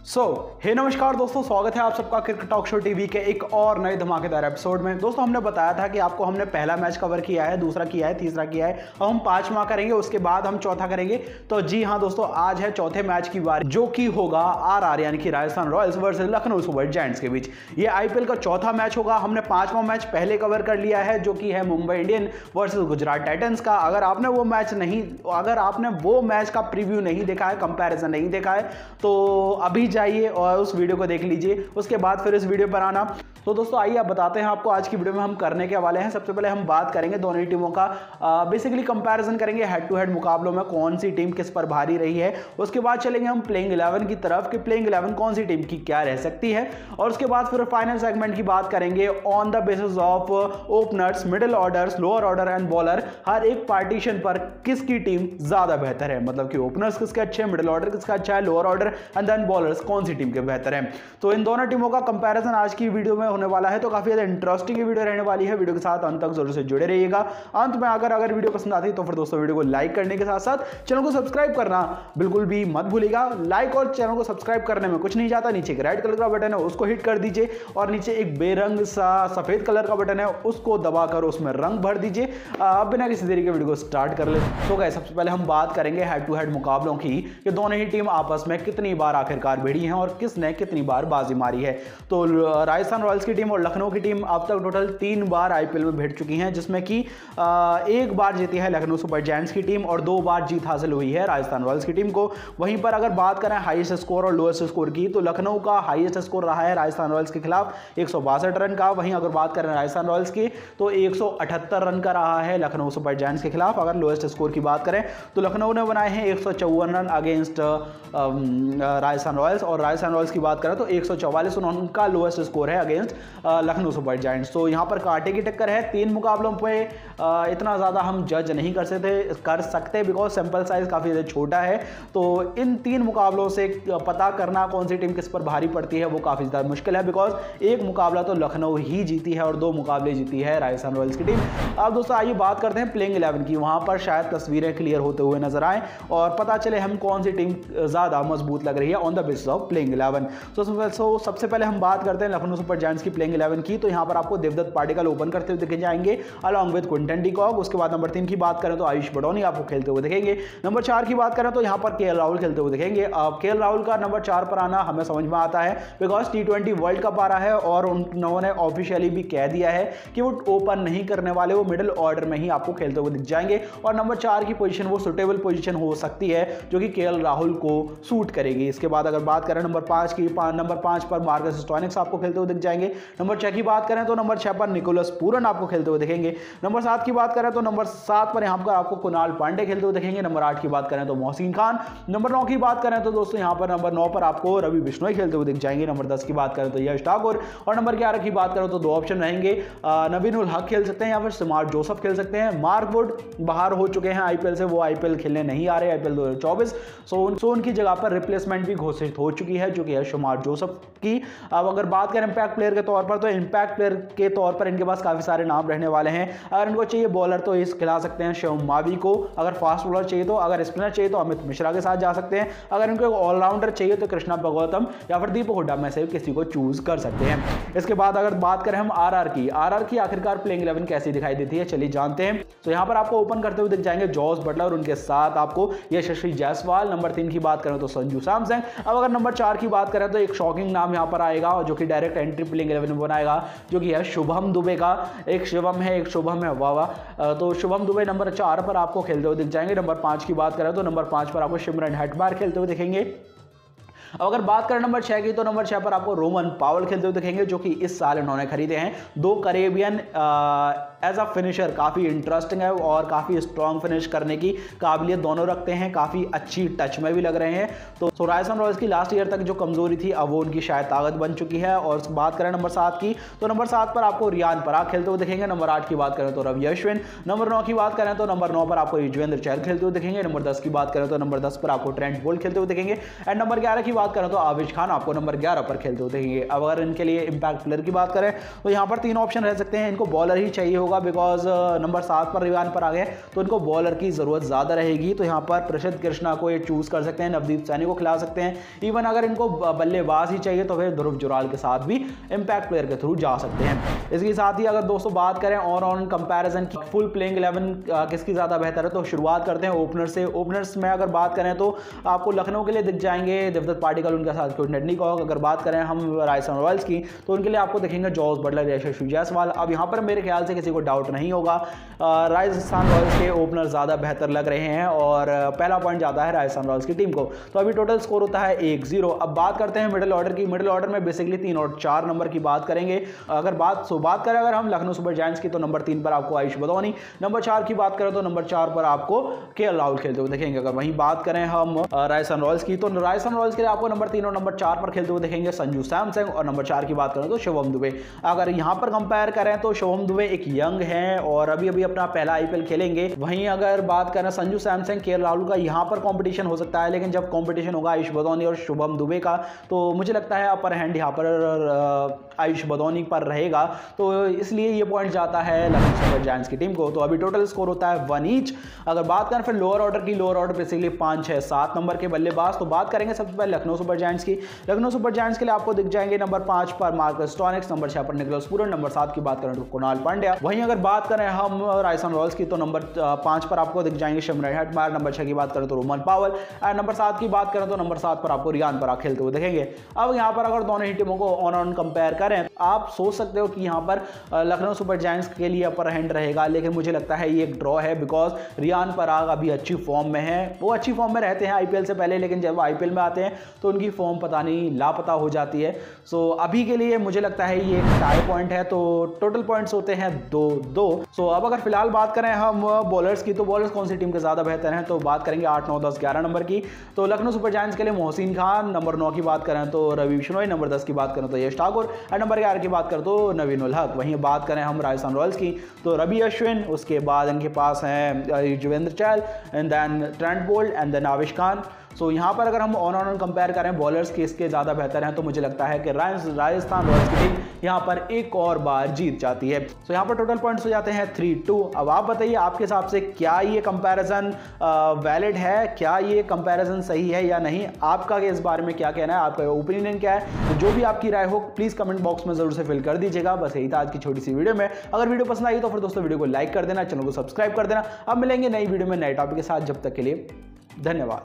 हे नमस्कार दोस्तों, स्वागत है आप सबका क्रिकेट टॉक शो टीवी के एक और नए धमाकेदार एपिसोड में। दोस्तों हमने बताया था कि आपको हमने पहला मैच कवर किया है, दूसरा किया है, तीसरा किया है, अब हम पांचवा करेंगे, उसके बाद हम चौथा करेंगे। तो जी हाँ दोस्तों, आज है चौथे मैच की बारी, जो कि होगा आरआर यानी कि Rajasthan royals versus Lucknow super giants के बीच। ये आईपीएल का चौथा मैच होगा। हमने पांचवा मैच पहले कवर कर लिया है, जो कि है Mumbai Indian versus Gujarat titans का। अगर आपने वो मैच का प्रीव्यू नहीं देखा है, कंपैरिजन नहीं देखा है, तो अभी जाइए और उस वीडियो को देख लीजिए, उसके बाद फिर इस वीडियो पर आना। तो दोस्तों आइए आप बताते हैं आपको आज की वीडियो में हम करने के वाले हैं। सबसे पहले हम बात करेंगे दोनों ही टीमों का बेसिकली कंपैरिजन करेंगे, हेड टू हेड मुकाबलों में कौन सी टीम किस पर भारी रही है। उसके बाद चलेंगे हम प्लेइंग 11 की तरफ कि प्लेइंग 11 कौन सी टीम की क्या रह सकती है, और उसके बाद फिर फाइनल सेगमेंट की बात करेंगे on the basis of openers, middle orders, lower order and bowler. हर एक पार्टीशन पर किसकी टीम ज्यादा बेहतर है, मतलब कि ओपनर्स किसके अच्छे हैं, मिडिल ऑर्डर किसका अच्छा है, lower order and then bowlers कौन सी टीम के बेहतर है। तो इन दोनों टीमों का कंपैरिजन आज की वीडियो में होने वाला है। तो काफी ज्यादा इंटरेस्टिंग वीडियो रहने वाली है। वीडियो के साथ अंत तक जरूर से जुड़े रहिएगा। अंत में अगर वीडियो पसंद आती है तो फिर दोस्तों वीडियो को लाइक करने के साथ साथ चैनल को सब्सक्राइब करना बिल्कुल भी मत भूलिएगा। लाइक और चैनल को सब्सक्राइब करने में कुछ नहीं जाता, नीचे एक रेड कलर का बटन है उसको हिट कर दीजिए, और नीचे एक बेरंग सा सफेद कलर का बटन है उसको दबाकर उसमें रंग भर दीजिए। अब बिना किसी देरी के वीडियो को स्टार्ट कर ले। तो गाइस सबसे पहले हम बात करेंगे हेड टू हेड मुकाबलों की कि दोनों ही टीम आपस में कितनी बार आखिरकार भिड़ी हैं और किसने कितनी बार बाजी मारी है। तो राजस्थान रॉयल्स की टीम और लखनऊ की टीम अब तक टोटल 3 बार आईपीएल में भिड़ चुकी हैं, जिसमें कि एक बार जीती है लखनऊ सुपर जायंट्स की टीम और 2 बार जीत हासिल हुई है राजस्थान रॉयल्स की टीम को। वहीं पर अगर बात करें हाईएस्ट स्कोर और लोएस्ट स्कोर की, तो लखनऊ का हाईएस्ट स्कोर रहा है राजस्थान रॉयल्स के खिलाफ 162 रन का। वहीं अगर बात करें राजस्थान रॉयल्स की तो 178 रन का रहा है लखनऊ सुपर जायंट्स के खिलाफ। अगर लोएस्ट स्कोर की बात करें तो लखनऊ ने बनाए हैं 154 रन अगेंस्ट राजस्थान रॉयल्स, और राजस्थान रॉयल्स की बात करें तो 144 उनका लोएस्ट स्कोर है अगेंस्ट लखनऊ सुपर जायंट्स। तो यहां पर कांटे की टक्कर है। 3 मुकाबलों पे इतना ज़्यादा हम जज नहीं कर सकते बिकॉज सैंपल साइज काफ़ी ज़्यादा छोटा है। तो इन 3 मुकाबलों से पता करना कौन सी टीम किस पर भारी पड़ती है वो काफ़ी ज़्यादा मुश्किल है, बिकॉज एक मुकाबला तो लखनऊ ही जीती है और 2 मुकाबले जीती है राजस्थान रॉयल्स की टीम। अब दोस्तों आइए बात करते हैं प्लेइंग 11 की। वहाँ पर शायद तस्वीरें क्लियर होते हुए नजर आए और पता चले हम कौन सी टीम ज़्यादा मजबूत लग रही है on the basis of playing 11। तो सबसे पहले हम बात करते हैं लखनऊ सुपर जायंट्स की प्लेइंग 11 की। तो यहाँ पर आपको देवदत्त पाटिकल ओपन करते हुए दिखे जाएंगे along with Quinton de Kock. उसके बाद नंबर 3 की बात करें तो आयुष बडौनी आपको खेलते हुए दिखेंगे। नंबर 4 की बात करें तो यहाँ पर केएल राहुल खेलते हुए दिखेंगे। अब केएल राहुल का नंबर 4 पर आना हमें समझ में आता है बिकॉज T20 वर्ल्ड कप आ रहा है और उन्होंने ऑफिशियली भी कह दिया है कि वो ओपन नहीं करने वाले, वो मिडिल ऑर्डर में ही आपको खेलते हुए दिख जाएंगे। और नंबर 4 की पोजीशन वो सुटेबल पोजीशन हो सकती है जो कि केएल राहुल को सूट करेगी। इसके बाद अगर बात करें नंबर 5 की, नंबर 5 पर मार्कस स्टोइनिस आपको खेलते हुए दिख जाएंगे। नंबर 6 की बात करें तो नंबर 6 पर निकोलस पूरन आपको खेलते हुए दिखेंगे। नंबर 7 की बात करें तो नंबर 7 पर यहां पर आपको कुणाल पांडे खेलते हुए दिखेंगे। नंबर 8 की बात करें तो मोहसिन खान। नंबर 9 की बात करें तो दोस्तों यहां पर नंबर 9 पर आपको रवि बिश्नोई खेलते हुए दिख जाएंगे। नंबर 10 की बात करें तो यश ठाकुर, और नंबर 11 की बात करें तो 2 ऑप्शन रहेंगे, नवीन उल हक खेल सकते हैं या फिर सिमार जोसेफ खेल सकते हैं। मार्क वुड बाहर हो चुके हैं आईपीएल से, वो आईपीएल खेलने नहीं आ रहे आईपीएल 2024। सो उनकी जगह पर रिप्लेसमेंट भी घोषित हो चुकी है जो कि है सिमार जोसेफ की। अब अगर बात करें इंपैक्ट प्लेयर के तौर पर, तो इंपैक्ट प्लेयर के तौर पर इनके पास काफी सारे नाम रहने वाले हैं। अगर इनको चाहिए बॉलर तो इस खिला सकते हैं शिवम मावी को, अगर फास्ट बॉलर चाहिए तो, अगर स्पिनर चाहिए तो अमित मिश्रा के साथ जा सकते हैं, अगर इनको ऑलराउंडर चाहिए तो कृष्णा गौतम या फिर दीपक हुड्डा में से किसी को चूज कर सकते हैं। इसके बाद अगर बात करें हम आरआर की आखिरकार प्लेइंग 11 कैसी दिखाई देती है चलिए जानते हैं। तो यहां पर आपको ओपन करते हुए दिख जाएंगे जॉस बटलर, उनके साथ आपको यशस्वी जायसवाल। नंबर 3 की बात करें तो संजू सैमसन। अब अगर नंबर 4 की बात करें तो एक शॉकिंग नाम यहां पर आएगा जो कि डायरेक्ट एंट्री प्लेइंग 11 में बनाएगा, जो कि है शुभम दुबे का। एक शिवम है वाह। तो शुभम दुबे नंबर 4 पर आपको खेलते हुए दिख जाएंगे। नंबर 5 की बात करें तो नंबर 5 पर आपको सिमरन हेटमायर खेलते हुए दिखेंगे। अब अगर बात करें नंबर 6 की तो नंबर 6 पर आपको रोमन पावल खेलते हुए दिखेंगे जो कि इस साल इन्होंने खरीदे हैं। 2 करेबियन एज अ फिनिशर, काफ़ी इंटरेस्टिंग है और काफ़ी स्ट्रॉन्ग फिनिश करने की काबिलियत दोनों रखते हैं, काफ़ी अच्छी टच में भी लग रहे हैं। तो राजस्थान रॉयल्स की लास्ट ईयर तक जो कमजोरी थी अब वो उनकी शायद ताकत बन चुकी है। और बात करें नंबर 7 की तो नंबर 7 पर आपको रियान पराग खेलते हुए दिखेंगे। नंबर 8 की बात करें तो रवि अश्विन। नंबर 9 की बात करें तो नंबर 9 पर आपको युजवेंद्र चहल खेलते हुए दिखेंगे। नंबर 10 की बात करें तो नंबर 10 पर आपको ट्रेंट बोल्ट खेलते हुए दिखेंगे। एंड नंबर 11 की बात करें तो आविश खान आपको नंबर 11 पर खेलते हुए दिखेंगे। अब अगर इनके लिए इंपैक्ट प्लेयर की बात करें तो यहां पर 3 ऑप्शन रह सकते हैं। इनको बॉलर ही चाहिए होगा होगा बिकॉज नंबर 7 पर रियान पराग आ गए तो इनको बॉलर की ज़रूरत ज़्यादा रहेगी। तो यहाँ पर प्रसिद्ध कृष्णा को ये चूज़ कर सकते हैं, नवदीप सैनी को खिला सकते हैं। इवन अगर इनको बल्लेबाज ही चाहिए तो फिर ध्रुव जुराल के साथ भी इम्पैक्ट प्लेयर के थ्रू जा सकते हैं। इसके साथ ही अगर दोस्तों बात करें ऑन कंपैरिजन की फुल प्लेइंग 11 किसकी ज़्यादा बेहतर है, तो शुरुआत करते हैं ओपनर से। ओपनर्स में अगर बात करें तो आपको लखनऊ के लिए दिख जाएंगे देवदत्त पाटिकल, उनके साथ टेंडुलकर। अगर बात करें हम राजस्थान रॉयल्स की तो उनके लिए आपको दिखेंगे जॉस बटलर, यशस्वी जायसवाल। अब यहाँ पर मेरे ख्याल से किसी को डाउट नहीं होगा, राजस्थान रॉयल्स के ओपनर ज़्यादा बेहतर लग रहे हैं और पहला पॉइंट जाता है राजस्थान रॉयल्स की टीम को। तो अभी टोटल स्कोर होता है 1-0। अब बात करते हैं मिडिल ऑर्डर की। मिडिल ऑर्डर में बेसिकली 3 और 4 नंबर की बात करेंगे। अगर बात करें अगर हम लखनऊ सुपर जायंट्स की तो नंबर 3 पर आपको आयुष बदौनी, नंबर 4 की बात करें तो नंबर 4 पर आपको केएल राहुल खेलते हुए देखेंगे। अगर वहीं बात करें हम राजस्थान रॉयल्स की तो राजस्थान रॉयल्स के लिए आपको नंबर 3 और नंबर 4 पर खेलते हुए देखेंगे संजू सैमसंग, और नंबर 4 की बात करें तो शुभम दुबे। अगर यहां पर कंपेयर करें तो शुभम दुबे एक यंग हैं और अभी अपना पहला आईपीएल खेलेंगे। वहीं अगर बात करें संजू सैमसंग, केएल राहुल का यहां पर कंपटीशन हो सकता है, लेकिन जब कंपटीशन होगा आयुष बदौनी और शुभम दुबे का तो मुझे लगता है अपर हैंड यहां पर आयुष बदौनी पर रहेगा। तो इसलिए ये पॉइंट जाता है लखनऊ सुपर जायंट्स की टीम को। तो अभी टोटल स्कोर होता है 1 ईच। अगर बात करें फिर लोअर ऑर्डर की, लोअर ऑर्डर बेसिकली 5, 6, 7 नंबर के बल्लेबाज। तो बात करेंगे सबसे पहले लखनऊ सुपर जायंट्स की। लखनऊ सुपर जायंट्स के लिए आपको दिख जाएंगे नंबर 5 पर मार्कस स्टोइनिस, नंबर 6 पर निकोलस पूरन, नंबर 7 की बात करें तो कुणाल पांड्या। वहीं अगर बात करें हम राजस्थान रॉयल्स की तो नंबर 5 पर आपको दिख जाएंगे शिमरन हेटमायर, नंबर 6 की बात करें तो रोमन पावल, और नंबर 7 की बात करें तो नंबर 7 पर आपको रियान पराग खेलते हुए देखेंगे। अब यहाँ पर अगर दोनों ही टीमों को ऑन कंपेयर करें, आप सोच सकते हो कि यहाँ पर लखनऊ सुपर जायंट्स के लिए अपर हैंड रहेगा, लेकिन मुझे लगता है ये एक ड्रॉ है बिकॉज रियान पराग अभी अच्छी फॉर्म में है। वो अच्छी फॉर्म में रहते हैं आईपीएल से पहले, लेकिन जब आईपीएल में आते हैं तो उनकी फॉर्म पता नहीं लापता हो जाती है। सो अभी के लिए मुझे लगता है ये एक टाई पॉइंट है। तो टोटल पॉइंट्स होते हैं 2-2। सो अब अगर फिलहाल बात करें हम बॉलर्स की तो बॉलर्स कौन सी टीम के ज़्यादा बेहतर हैं, तो बात करेंगे 8, 9, 10, 11 नंबर की। तो लखनऊ सुपर जायंट्स के लिए मोहसिन खान, नंबर 9 की बात करें तो रवि बिश्नोई, नंबर 10 की बात करें तो यश ठाकुर, और नंबर 11 की बात करें तो नवीन उल हक। वहीं बात करें हम राजस्थान रॉयल्स की तो रवि अश्विन, उसके बाद इनके पास हैं Yuzvendra Chahal, and then Trent Boult, and then Avesh Khan. So यहाँ पर अगर हम ऑन कंपेयर करें बॉलर्स किसके ज़्यादा बेहतर हैं तो मुझे लगता है कि राजस्थान रॉयल्स की टीम यहाँ पर एक और बार जीत जाती है। सो यहाँ पर टोटल पॉइंट्स हो जाते हैं 3-2। अब आप बताइए आपके हिसाब से क्या ये कंपैरिजन वैलिड है, क्या ये कंपैरिजन सही है या नहीं, आपका इस बारे में क्या कहना है, आपका ओपिनियन क्या है। तो जो भी आपकी राय हो प्लीज़ कमेंट बॉक्स में ज़रूर से फिल कर दीजिएगा। बस यही था आज की छोटी सी वीडियो में। अगर वीडियो पसंद आई तो फिर दोस्तों वीडियो को लाइक कर देना, चैनल को सब्सक्राइब कर देना। अब मिलेंगे नई वीडियो में नए टॉपिक के साथ, जब तक के लिए धन्यवाद।